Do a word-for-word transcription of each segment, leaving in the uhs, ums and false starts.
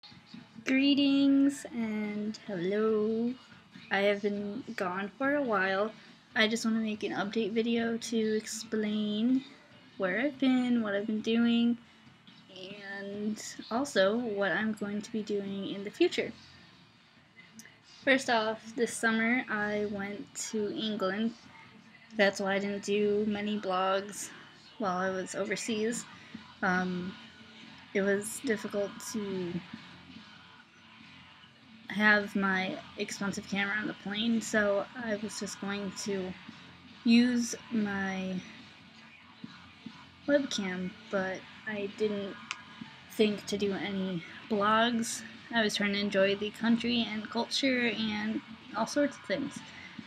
Greetings and hello. I have been gone for a while. I just want to make an update video to explain where I've been, what I've been doing, and also what I'm going to be doing in the future. First off, this summer I went to England. That's why I didn't do many blogs while I was overseas. Um, it was difficult to have my expensive camera on the plane, so I was just going to use my webcam, but I didn't think to do any blogs. I was trying to enjoy the country and culture and all sorts of things.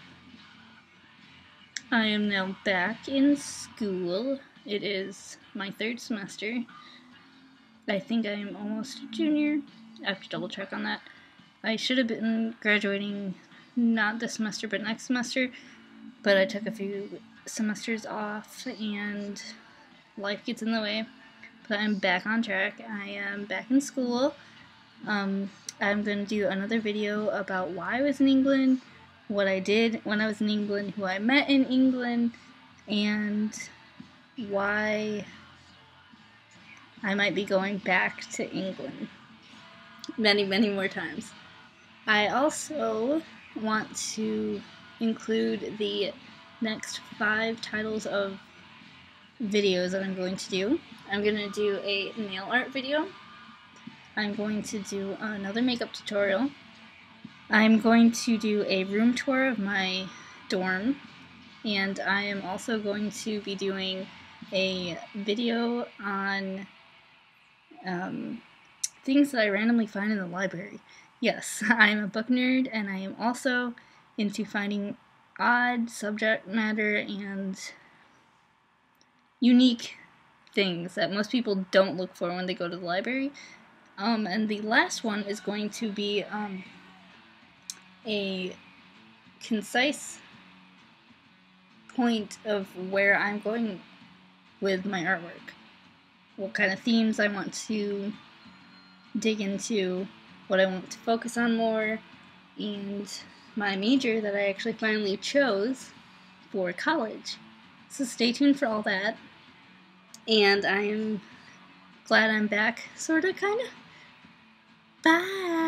I am now back in school. It is my third semester. I think I am almost a junior. I have to double check on that. I should have been graduating not this semester but next semester, but I took a few semesters off and life gets in the way. But I'm back on track. I am back in school. Um, I'm going to do another video about why I was in England, what I did when I was in England, who I met in England, and why I might be going back to England many, many more times. I also want to include the next five titles of videos that I'm going to do. I'm going to do a nail art video. I'm going to do another makeup tutorial. I'm going to do a room tour of my dorm. And I am also going to be doing a video on um, things that I randomly find in the library. Yes, I'm a book nerd, and I am also into finding odd subject matter and unique things that most people don't look for when they go to the library. Um, and the last one is going to be um, a concise point of where I'm going with my artwork. What kind of themes I want to dig into, what I want to focus on more, and my major that I actually finally chose for college. So stay tuned for all that. And I am glad I'm back, sorta, kinda. Bye!